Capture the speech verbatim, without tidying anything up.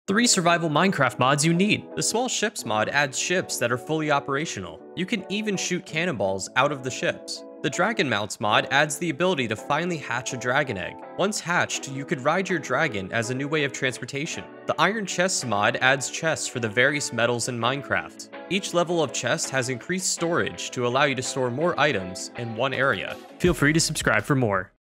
Three survival Minecraft mods you need. The Small Ships mod adds ships that are fully operational. You can even shoot cannonballs out of the ships. The Dragon Mounts mod adds the ability to finally hatch a dragon egg. Once hatched, you could ride your dragon as a new way of transportation. The Iron Chests mod adds chests for the various metals in Minecraft. Each level of chest has increased storage to allow you to store more items in one area. Feel free to subscribe for more.